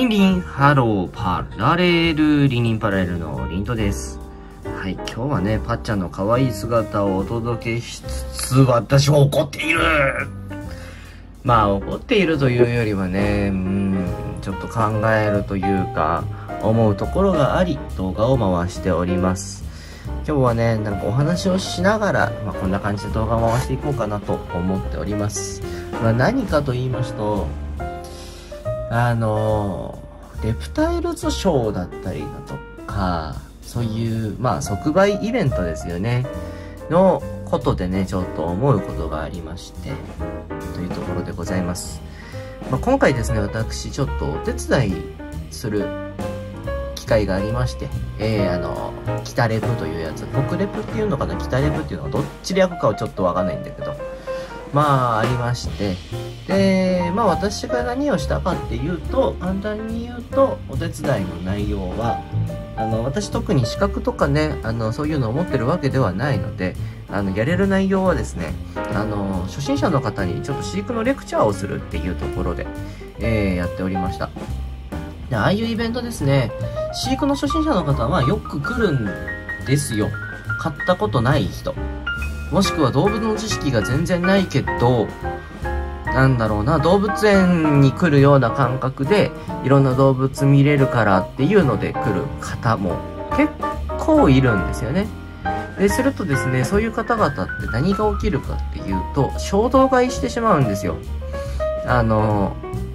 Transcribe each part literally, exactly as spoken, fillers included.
リンリン、ハロー、パラレル、リンリンパラレルのリントです。はい、今日はね、パッチャの可愛い姿をお届けしつつ、私は怒っているまあ、怒っているというよりはね、うん、ちょっと考えるというか、思うところがあり、動画を回しております。今日はね、なんかお話をしながら、まあ、こんな感じで動画を回していこうかなと思っております。まあ、何かと言いますと、あのレプタイルズショーだったりだとか、そういうまあ即売イベントですよねのことでね、ちょっと思うことがありましてというところでございます。まあ、今回ですね、私ちょっとお手伝いする機会がありまして、えー、あの北レプというやつ、北レプっていうのかな、北レプっていうのはどっちで訳かはちょっとわかんないんだけど、まあありまして、でまあ私が何をしたかっていうと、簡単に言うと、お手伝いの内容は、あの私特に資格とかね、あのそういうのを持ってるわけではないので、あのやれる内容はですね、あの初心者の方にちょっと飼育のレクチャーをするっていうところで、えー、やっておりました。でああいうイベントですね、飼育の初心者の方はよく来るんですよ。買ったことない人、もしくは動物の知識が全然ないけど、なんだろうな、動物園に来るような感覚でいろんな動物見れるからっていうので来る方も結構いるんですよね。でするとですね、そういう方々って何が起きるかっていうと、衝動買いしてしまうんですよ。あの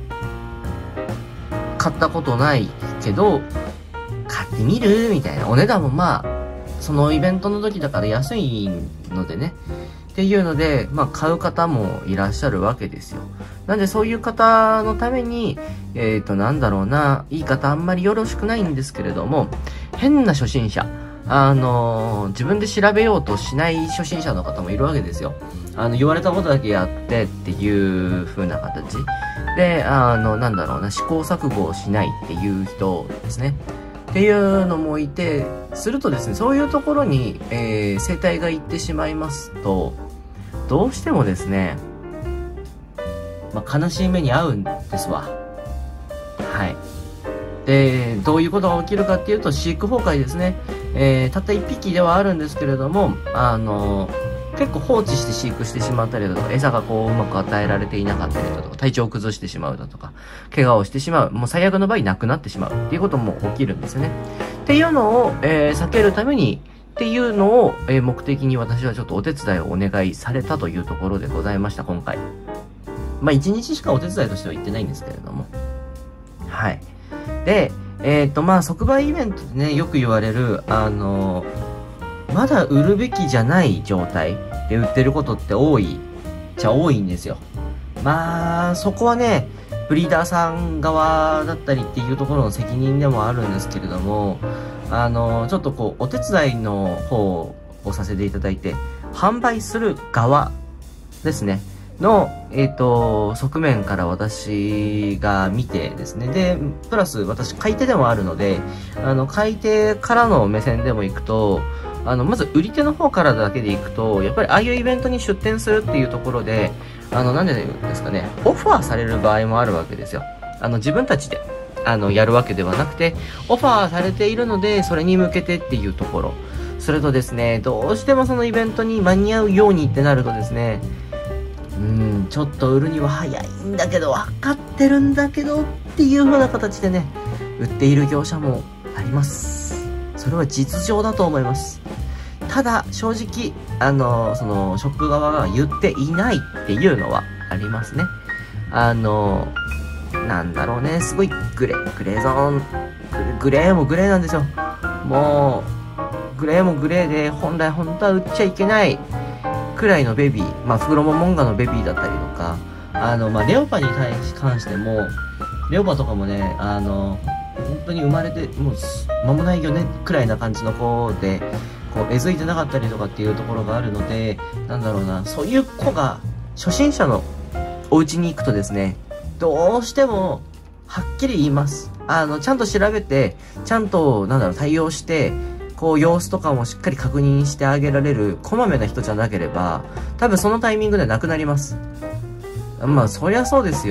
買ったことないけど買ってみるみたいな、お値段もまあそのイベントの時だから安いのでねっていうので、まあ買う方もいらっしゃるわけですよ。なんでそういう方のために、えっとなんだろうな、言い方あんまりよろしくないんですけれども、変な初心者、あのー、自分で調べようとしない初心者の方もいるわけですよ。あの言われたことだけやってっていう風な形で、あのなんだろうな、試行錯誤をしないっていう人ですね。っていうのもいて、するとですね、そういうところに、えー、生態が行ってしまいますと、どうしてもですね、まあ、悲しい目に遭うんですわ。はい。で、どういうことが起きるかっていうと、飼育崩壊ですね。えー、たった一匹ではあるんですけれども、あのー、結構放置して飼育してしまったりだとか、餌がこううまく与えられていなかったりだとか、体調を崩してしまうだとか、怪我をしてしまう、もう最悪の場合亡くなってしまうっていうことも起きるんですよね。っていうのを、えー、避けるためにっていうのを、えー、目的に私はちょっとお手伝いをお願いされたというところでございました、今回。まあ一日しかお手伝いとしては行ってないんですけれども。はい。で、えっとまあ即売イベントでね、よく言われる、あのー、まだ売るべきじゃない状態で売ってることって多いじゃ多いんですよ。まあそこはね、ブリーダーさん側だったりっていうところの責任でもあるんですけれども、あのちょっとこうお手伝いの方をさせていただいて、販売する側ですねの、えっと側面から私が見てですね、でプラス私買い手でもあるので、あの買い手からの目線でもいくと、あのまず売り手の方からだけでいくと、やっぱりああいうイベントに出店するっていうところで、あのなんでですかね、オファーされる場合もあるわけですよ。あの自分たちであのやるわけではなくて、オファーされているのでそれに向けてっていうところ。それとですね、どうしてもそのイベントに間に合うようにってなるとですね、うーんちょっと売るには早いんだけど、分かってるんだけどっていう風な形でね、売っている業者もあります。それは実情だと思います。ただ正直あのそのショップ側が言っていないっていうのはありますね。あのなんだろうね、すごいグレーグレーゾーン、グレーもグレーなんですよ。もうグレーもグレーで、本来本当は売っちゃいけないくらいのベビー、まあフクロモモンガのベビーだったりとか、あのまあレオパに対し関しても、レオパとかもね、あの本当に生まれてもう間もないよねくらいな感じの子で、こうえずいてなかったりとかっていうところがあるので、なんだろうな、そういう子が初心者のお家に行くとですね、どうしてもはっきり言います。あのちゃんと調べて、ちゃんとなんだろう対応して、こう様子とかもしっかり確認してあげられるこまめな人じゃなければ、多分そのタイミングでなくなります。まあそりゃそうですよ。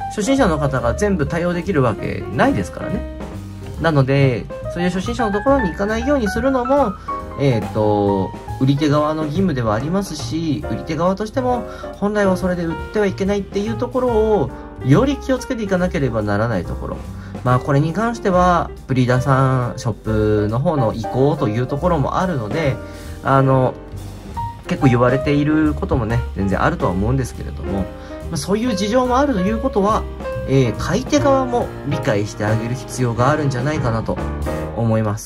初心者の方が全部対応できるわけないですからね。なので、そういう初心者のところに行かないようにするのも、えっと、売り手側の義務ではありますし、売り手側としても、本来はそれで売ってはいけないっていうところを、より気をつけていかなければならないところ。まあ、これに関しては、ブリーダーさん、ショップの方の意向というところもあるので、あの、結構言われていることもね、全然あるとは思うんですけれども、まあ、そういう事情もあるということは、えー、買い手側も理解してあげる必要があるんじゃないかなと思います。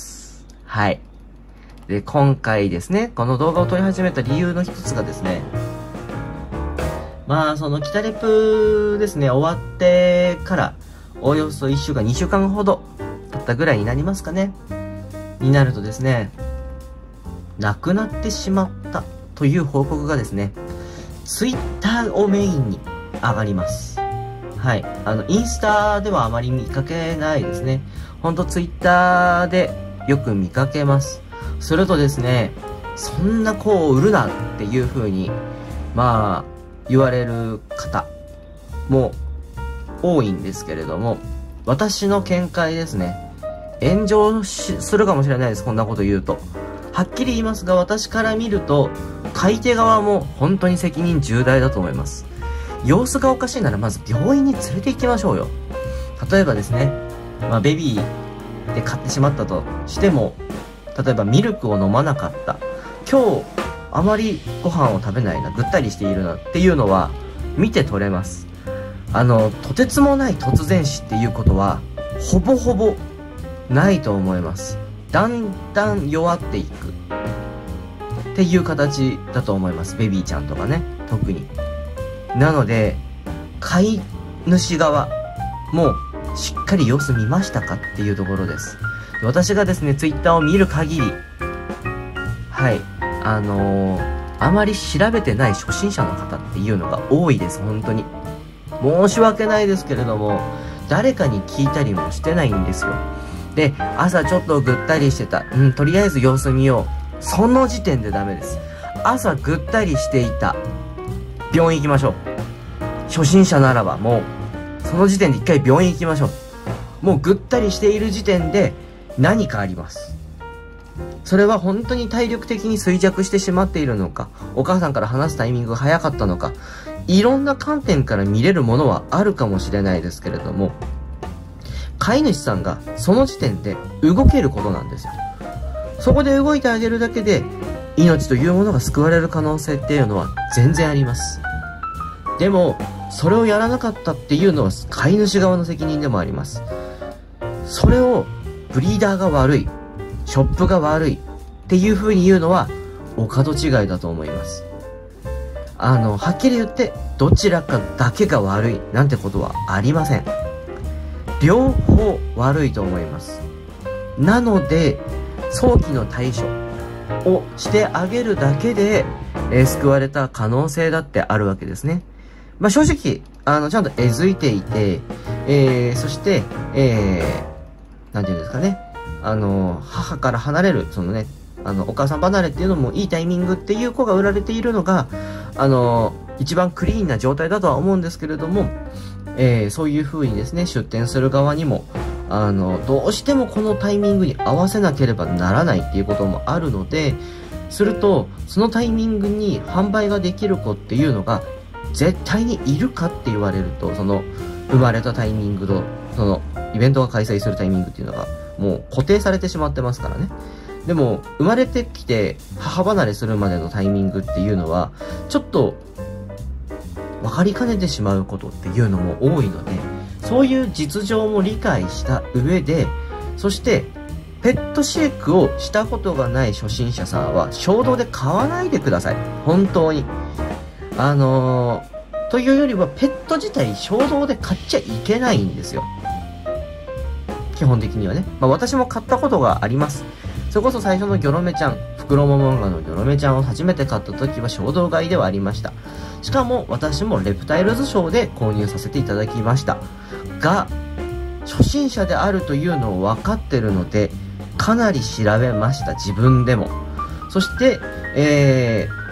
はい。で、今回ですね、この動画を撮り始めた理由の一つがですね、まあ、その、北レプですね、終わってから、およそいっしゅうかん、にしゅうかんほど経ったぐらいになりますかね。になるとですね、亡くなってしまったという報告がですね、ツイッターをメインに上がります。はい。あの、インスタではあまり見かけないですね。ほんとツイッターでよく見かけます。するとですね、そんな子を売るなっていう風に、まあ、言われる方も多いんですけれども、私の見解ですね。炎上しするかもしれないです、こんなこと言うと。はっきり言いますが、私から見ると、買い手側も本当に責任重大だと思います。様子がおかしいならまず病院に連れて行きましょうよ。例えばですね、まあ、ベビーで買ってしまったとしても、例えばミルクを飲まなかった。今日、あまりご飯を食べないな、ぐったりしているなっていうのは見て取れます。あの、とてつもない突然死っていうことは、ほぼほぼないと思います。だんだん弱っていくっていう形だと思います。ベビーちゃんとかね、特に。なので、飼い主側もしっかり様子見ましたかっていうところです。私がですね、ツイッターを見る限り、はい、あのー、あまり調べてない初心者の方っていうのが多いです、本当に。申し訳ないですけれども、誰かに聞いたりもしてないんですよ。で、朝ちょっとぐったりしてた。うん、とりあえず様子見よう。その時点でダメです。朝ぐったりしていた。病院行きましょう。初心者ならばもう、その時点で一回病院行きましょう。もうぐったりしている時点で何かあります。それは本当に体力的に衰弱してしまっているのか、お母さんから話すタイミングが早かったのか、いろんな観点から見れるものはあるかもしれないですけれども、飼い主さんがその時点で動けることなんですよ。そこで動いてあげるだけで命というものが救われる可能性っていうのは全然あります。でもそれをやらなかったっていうのは飼い主側の責任でもあります。それをブリーダーが悪い、ショップが悪いっていう風に言うのはお門違いだと思います。あのはっきり言ってどちらかだけが悪いなんてことはありません。両方悪いと思います。なので早期の対処をしてあげるだけで、えー、救われた可能性だってあるわけですね。まあ正直あのちゃんとえずいていて、えー、そして、えー、なんていうんですかね、あの母から離れるそのね、あのお母さん離れっていうのもいいタイミングっていう子が売られているのがあの一番クリーンな状態だとは思うんですけれども、えー、そういう風にですね出店する側にもあのどうしてもこのタイミングに合わせなければならないっていうこともあるので、するとそのタイミングに販売ができる子っていうのが絶対にいるかって言われると、その生まれたタイミングとそのイベントが開催するタイミングっていうのがもう固定されてしまってますからね。でも生まれてきて母離れするまでのタイミングっていうのはちょっと分かりかねてしまうことっていうのも多いので、そういう実情も理解した上で、そしてペット飼育をしたことがない初心者さんは衝動で買わないでください。本当にあのー、というよりはペット自体衝動で買っちゃいけないんですよ、基本的にはね。まあ私も買ったことがあります。それこそ最初のギョロメちゃん、フクロモモンガのギョロメちゃんを初めて買った時は衝動買いではありました。しかも私もレプタイルズショーで購入させていただきましたが、初心者であるというのを分かってるのでかなり調べました、自分でも。そして、えー、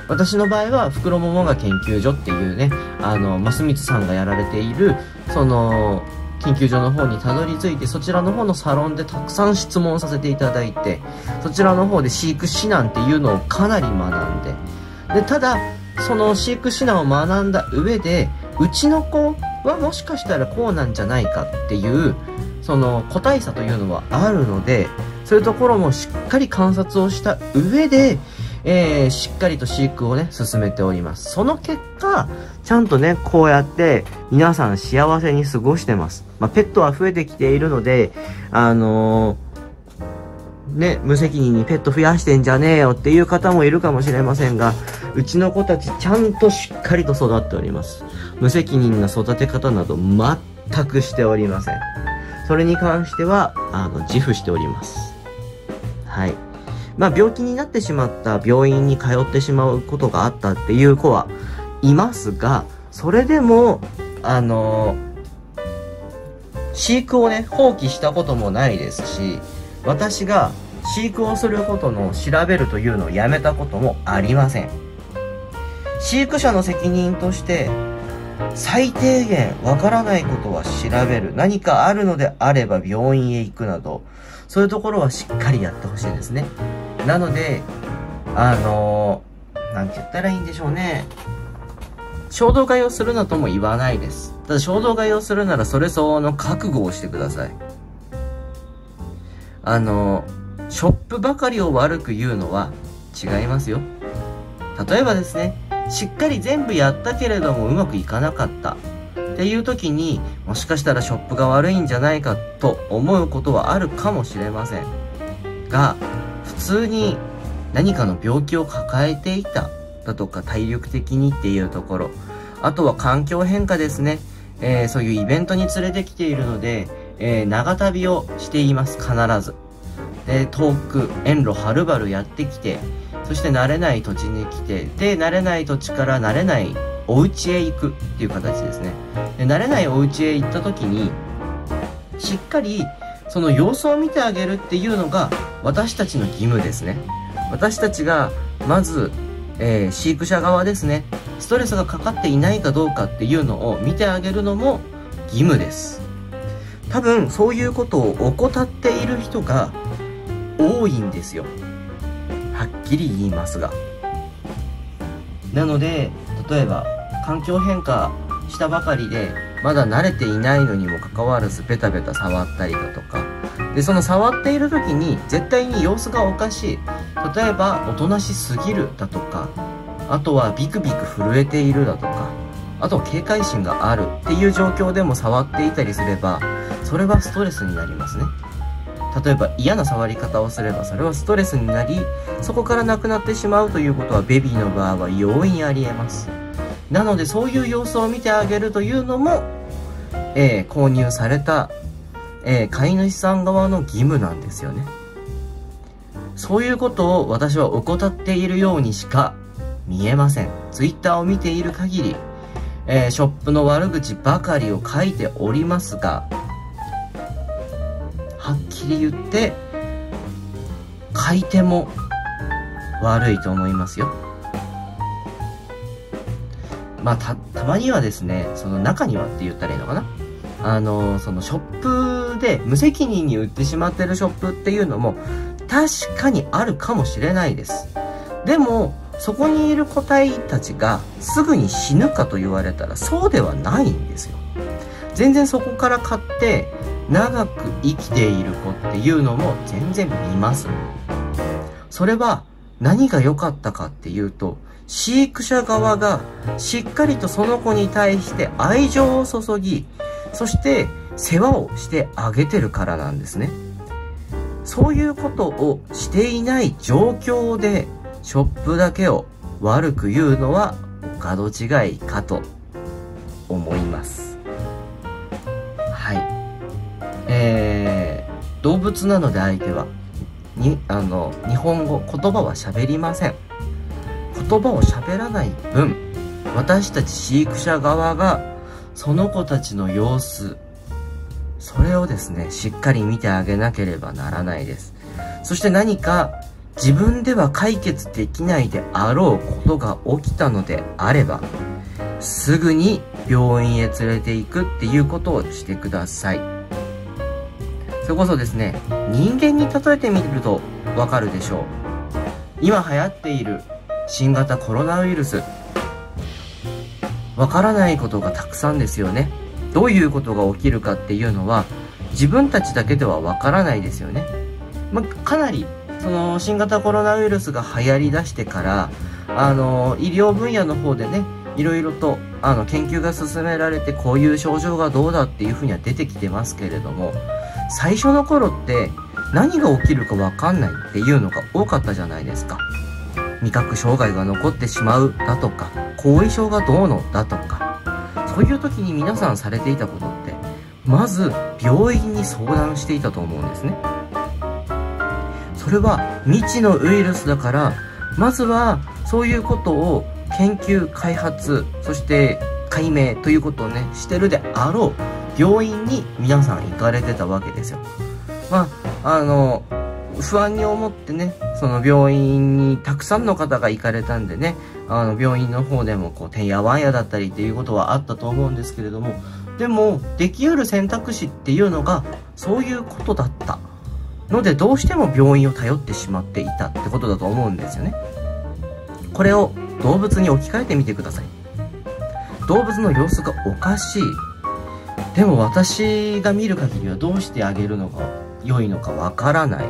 私の場合は、フクロモモンガ研究所っていうね、あの、増光さんがやられている、その、研究所の方にたどり着いて、そちらの方のサロンでたくさん質問させていただいて、そちらの方で飼育指南っていうのをかなり学んで、で、ただ、その飼育指南を学んだ上で、うちの子はもしかしたらこうなんじゃないかっていう、その個体差というのはあるので、そういうところもしっかり観察をした上で、えー、しっかりと飼育をね、進めております。その結果、ちゃんとね、こうやって皆さん幸せに過ごしてます。まあ、ペットは増えてきているので、あのー、ね、無責任にペット増やしてんじゃねえよっていう方もいるかもしれませんが、うちの子たちちゃんとしっかりと育っております。無責任な育て方など全くしておりません。それに関しては、あの、自負しております。はい。まあ、病気になってしまった病院に通ってしまうことがあったっていう子はいますが、それでも、あのー、飼育をね、放棄したこともないですし、私が飼育をすることの調べるというのをやめたこともありません。飼育者の責任として、最低限わからないことは調べる。何かあるのであれば病院へ行くなど、そういうところはしっかりやってほしいですね。なので、あのー、なんて言ったらいいんでしょうね。衝動買いをするなとも言わないです。ただ衝動買いをするならそれ相応の覚悟をしてください。あのー、ショップばかりを悪く言うのは違いますよ。例えばですね、しっかり全部やったけれどもうまくいかなかったっていう時に、もしかしたらショップが悪いんじゃないかと思うことはあるかもしれませんが、普通に何かの病気を抱えていただとか、体力的にっていうところ、あとは環境変化ですね。えー、そういうイベントに連れてきているので、えー、長旅をしています、必ず。で、遠く遠路はるばるやってきて、そして慣れない土地に来て、で、慣れない土地から慣れないお家へ行くっていう形ですね。で、慣れないお家へ行った時に、しっかりその様子を見てあげるっていうのが私たちの義務ですね。私たちがまず、えー、飼育者側ですね、ストレスがかかっていないかどうかっていうのを見てあげるのも義務です。多分そういうことを怠っている人が多いんですよ。はっきり言いますが。なので、例えば環境変化したばかりでまだ慣れていないのにもかかわらずベタベタ触ったりだとかで、その触っている時に絶対に様子がおかしい、例えばおとなしすぎるだとか、あとはビクビク震えているだとか、あと警戒心があるっていう状況でも触っていたりすれば、それはストレスになりますね。例えば嫌な触り方をすればそれはストレスになり、そこからなくなってしまうということはベビーの場合は容易にありえます。なのでそういう様子を見てあげるというのも、えー、購入された、えー、飼い主さん側の義務なんですよね。そういうことを私は怠っているようにしか見えません。ツイッターを見ている限り、えー、ショップの悪口ばかりを書いておりますが、はっきり言って書いても悪いと思いますよ。まあたたまにはですね、その中にはって言ったらいいのかな、あのそのショップで無責任に売ってしまってるショップっていうのも確かにあるかもしれないです。でもそこにいる個体たちがすぐに死ぬかと言われたらそうではないんですよ。全然そこから買って長く生きている子っていうのも全然見ます。それは何が良かったかっていうと、飼育者側がしっかりとその子に対して愛情を注ぎ、そして世話をしてあげてるからなんですね。そういうことをしていない状況でショップだけを悪く言うのはお門違いかと思います。はい。えー、動物なので相手はにあの日本語言葉は喋りません。言葉を喋らない分、私たち飼育者側がその子たちの様子、それをですねしっかり見てあげなければならないです。そして何か自分では解決できないであろうことが起きたのであれば、すぐに病院へ連れて行くっていうことをしてください。それこそですね、人間に例えてみるとわかるでしょう。今流行っている新型コロナウイルス。わからないことがたくさんですよね。どういうことが起きるかっていうのは、自分たちだけではわからないですよね。まあ、かなり、その新型コロナウイルスが流行り出してから、あの、医療分野の方でね、いろいろと、あの、研究が進められて、こういう症状がどうだっていうふうには出てきてますけれども、最初の頃って何が起きるかわかんないっていうのが多かったじゃないですか。味覚障害が残ってしまうだとか、後遺症がどうのだとか、そういう時に皆さんされていたことって、まず病院に相談していたと思うんですね。それは未知のウイルスだから、まずはそういうことを研究開発、そして解明ということをねしてるであろう病院に皆さん行かれてたわけですよ。まああの不安に思ってね、その病院にたくさんの方が行かれたんでね、あの病院の方でもこうてんやわんやだったりっていうことはあったと思うんですけれども、でもできうる選択肢っていうのがそういうことだったので、どうしても病院を頼ってしまっていたってことだと思うんですよね。これを動物に置き換えてみてください。動物の様子がおかしい。でも私が見る限りはどうしてあげるのが良いのかわからない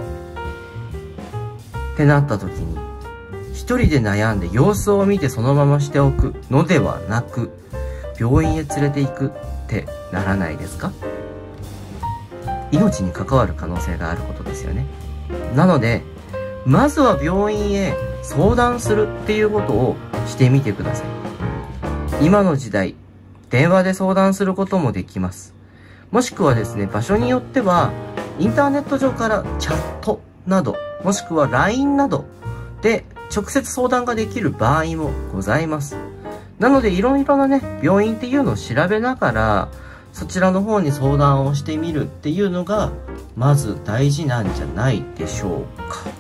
ってなった時に、一人で悩んで様子を見てそのまましておくのではなく、病院へ連れて行くってならないですか？命に関わる可能性があることですよね。なので、まずは病院へ相談するっていうことをしてみてください。今の時代、電話で相談することもできます。もしくはですね、場所によっては、インターネット上からチャットなど、もしくは ライン などで直接相談ができる場合もございます。なので、いろいろなね、病院っていうのを調べながら、そちらの方に相談をしてみるっていうのが、まず大事なんじゃないでしょうか。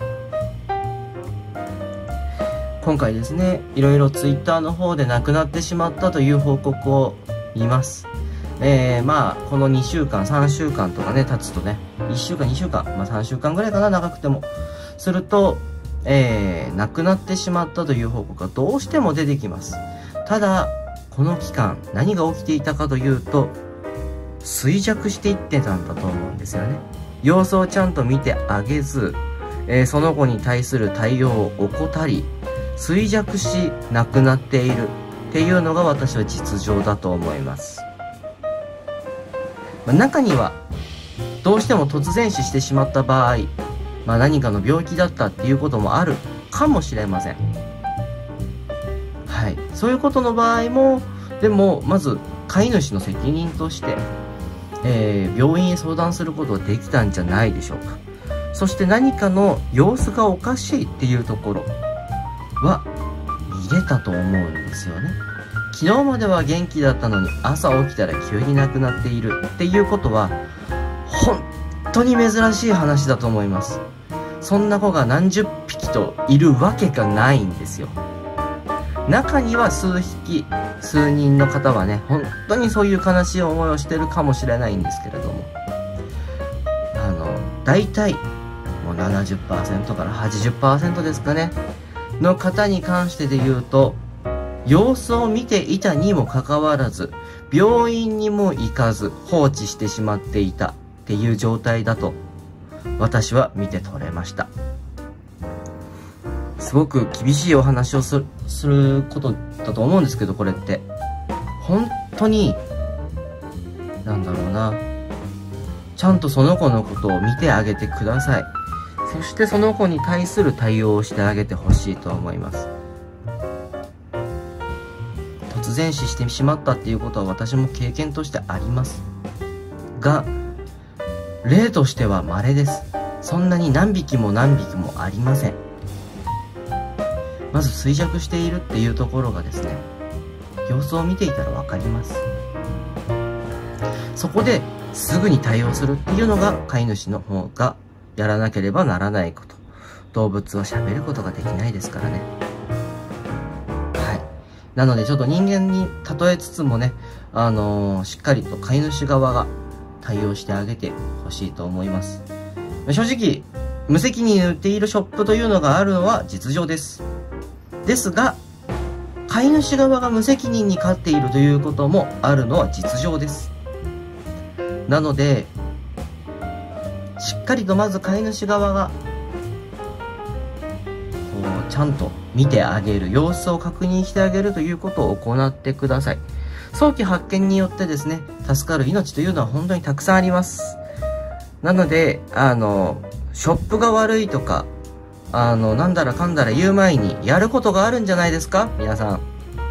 今回ですね、いろいろツイッターの方で亡くなってしまったという報告を見ます。えー、まあ、このにしゅうかん、さんしゅうかんとかね、経つとね、いっしゅうかん、にしゅうかん、まあさんしゅうかんぐらいかな、長くても。すると、えー、亡くなってしまったという報告がどうしても出てきます。ただ、この期間、何が起きていたかというと、衰弱していってたんだと思うんですよね。様子をちゃんと見てあげず、えー、その子に対する対応を怠り、衰弱し亡くなっているっていうのが私は実情だと思います。まあ、中にはどうしても突然死してしまった場合、まあ、何かの病気だったっていうこともあるかもしれません。はい、そういうことの場合も、でもまず飼い主の責任として、えー、病院へ相談することができたんじゃないでしょうか。そして何かの様子がおかしいっていうところは見れたと思うんですよね。昨日までは元気だったのに朝起きたら急に亡くなっているっていうことは本当に珍しい話だと思います。そんな子が何十匹といるわけがないんですよ。中には数匹、数人の方はね、本当にそういう悲しい思いをしてるかもしれないんですけれども、あの、大体もう ななじゅっパーセント から はちじゅっパーセント ですかね、の方に関してで言うと、様子を見ていたにもかかわらず、病院にも行かず放置してしまっていたっていう状態だと、私は見て取れました。すごく厳しいお話をする、することだと思うんですけど、これって。本当に、なんだろうな。ちゃんとその子のことを見てあげてください。そしてその子に対する対応をしてあげてほしいと思います。突然死してしまったっていうことは私も経験としてあります。が、例としては稀です。そんなに何匹も何匹もありません。まず衰弱しているっていうところがですね、様子を見ていたらわかります。そこですぐに対応するっていうのが飼い主の方がやらなければならないこと。 動物は喋ることができないですからね。はい。なのでちょっと人間に例えつつもね、あのー、しっかりと飼い主側が対応してあげてほしいと思います。正直、無責任に売っているショップというのがあるのは実情です。ですが、飼い主側が無責任に飼っているということもあるのは実情です。なので、しっかりとまず飼い主側が、こう、ちゃんと見てあげる、様子を確認してあげるということを行ってください。早期発見によってですね、助かる命というのは本当にたくさんあります。なので、あの、ショップが悪いとか、あの、なんだらかんだら言う前に、やることがあるんじゃないですか皆さん。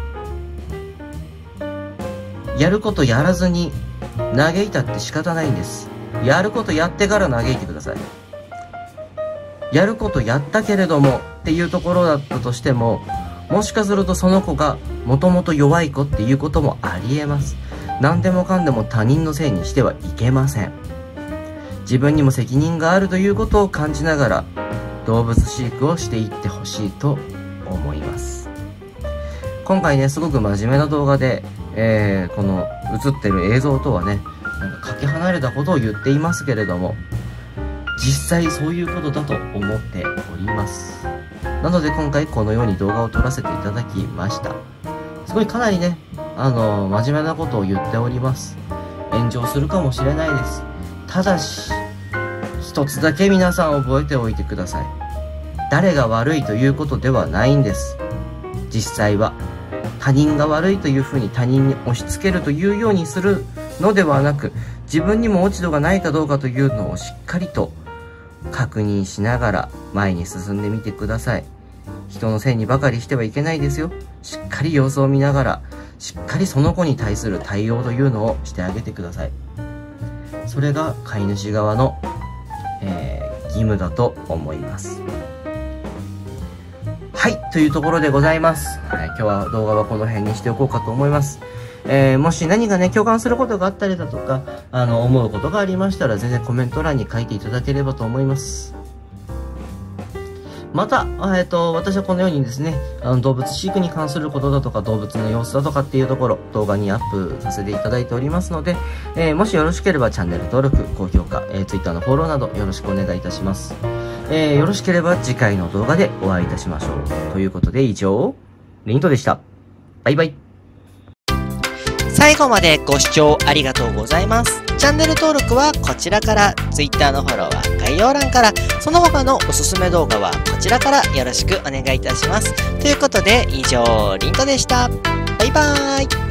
やることやらずに、嘆いたって仕方ないんです。やることやってから嘆いてください。やることやったけれどもっていうところだったとしても、もしかするとその子がもともと弱い子っていうこともありえます。何でもかんでも他人のせいにしてはいけません。自分にも責任があるということを感じながら、動物飼育をしていってほしいと思います。今回ね、すごく真面目な動画で、えー、この映ってる映像とはね、なんかかけ離れたことを言っていますけれども、実際そういうことだと思っております。なので今回このように動画を撮らせていただきました。すごいかなりね、あのー、真面目なことを言っております。炎上するかもしれないです。ただし、一つだけ皆さん覚えておいてください。誰が悪いということではないんです。実際は。他人が悪いというふうに他人に押し付けるというようにするのではなく、自分にも落ち度がないかどうかというのをしっかりと確認しながら前に進んでみてください。人のせいにばかりしてはいけないですよ。しっかり様子を見ながら、しっかりその子に対する対応というのをしてあげてください。それが飼い主側の、えー、義務だと思います。はい、というところでございます。はい、今日は動画はこの辺にしておこうかと思います。えー、もし何かね、共感することがあったりだとか、あの、思うことがありましたら、全然コメント欄に書いていただければと思います。また、えっと、私はこのようにですね、あの動物飼育に関することだとか、動物の様子だとかっていうところ、動画にアップさせていただいておりますので、えー、もしよろしければチャンネル登録、高評価、えー、Twitter のフォローなどよろしくお願いいたします。えー、よろしければ次回の動画でお会いいたしましょう。ということで以上、リントでした。バイバイ。 最後までご視聴ありがとうございます。チャンネル登録はこちらから、Twitter のフォローは概要欄から、その他のおすすめ動画はこちらからよろしくお願いいたします。ということで以上、リントでした。バイバーイ。